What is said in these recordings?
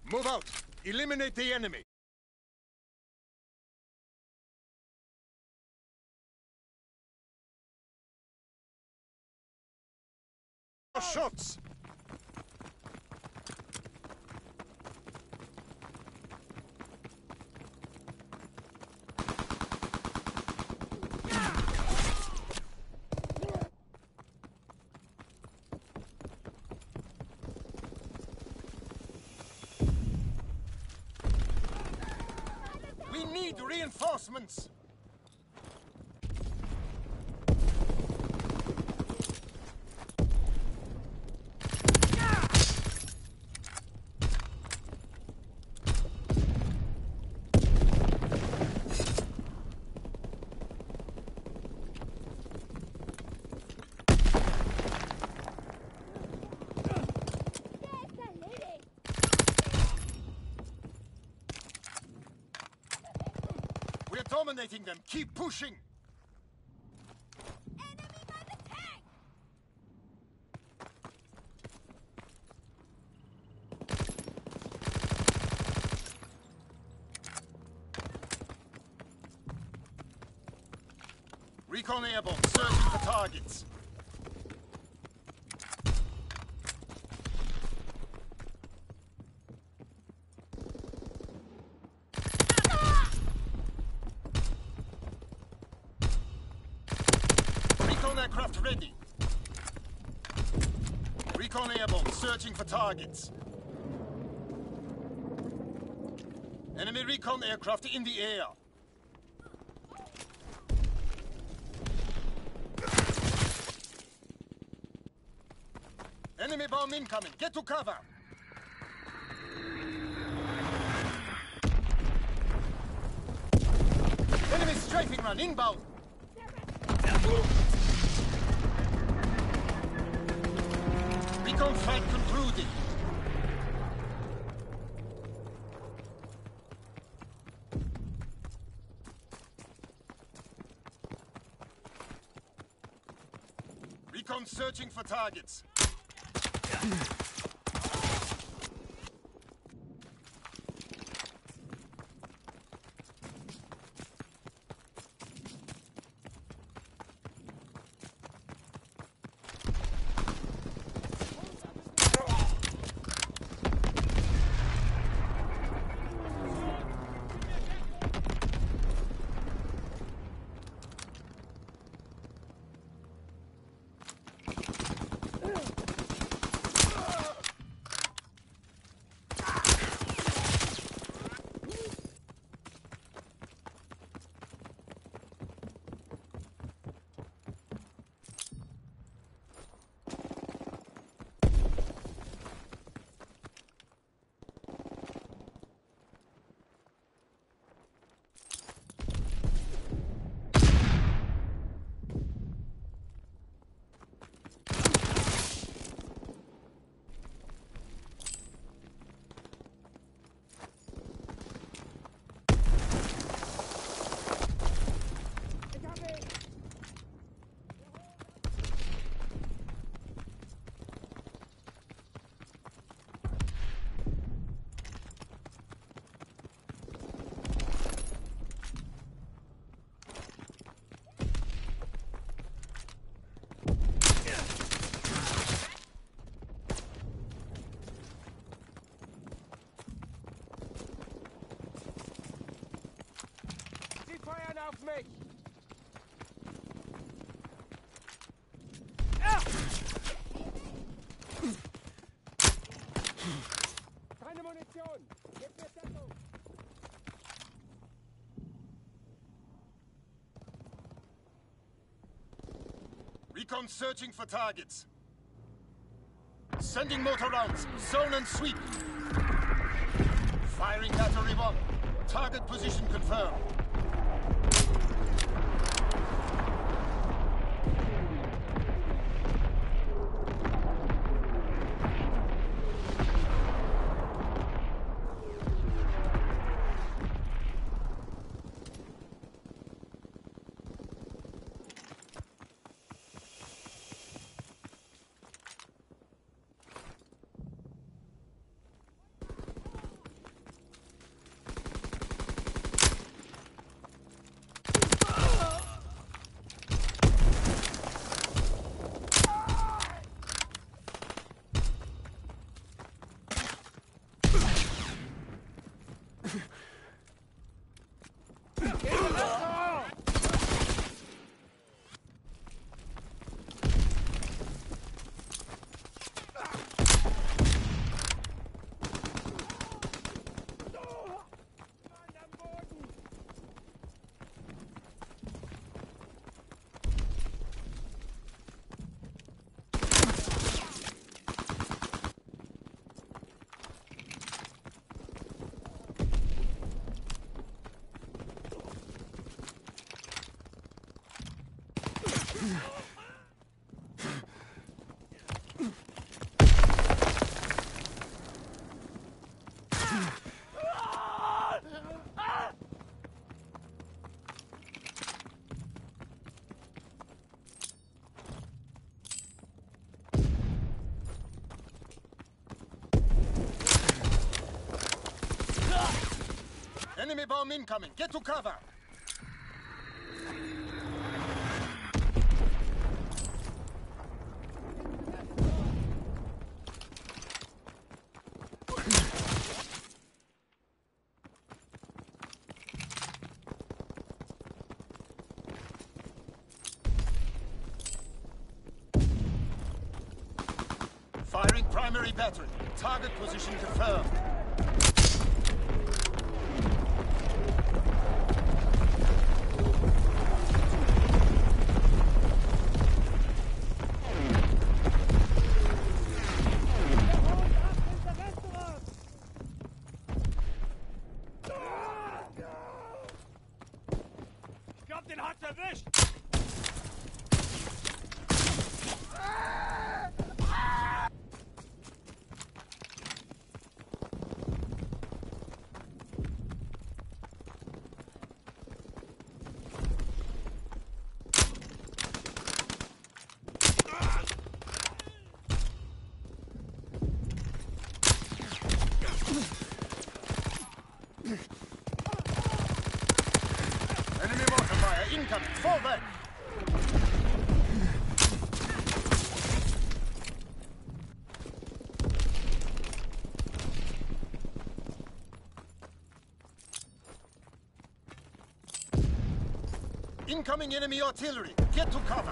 Move out! Eliminate the enemy! Shots! We need reinforcements! We're dominating them. Keep pushing. Enemy by the tank! Recon airborne, searching for targets. Recon aircraft ready. Recon airborne, searching for targets. Enemy recon aircraft in the air. Enemy bomb incoming. Get to cover. Enemy strafing run inbound. Recon fight concluded. Recon searching for targets. Auf mich! Keine Munition! Gib mir Deckung! Recon searching for targets. Sending mortar rounds. Zone and sweep. Firing battery 1. Target position confirmed. Enemy bomb incoming. Get to cover. Firing primary battery. Target position confirmed. Ich glaub, den hat's erwischt! Enemy mortar fire incoming. Fall back. Incoming enemy artillery. Get to cover.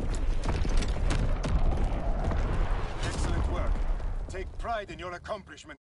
Excellent work. Take pride in your accomplishment.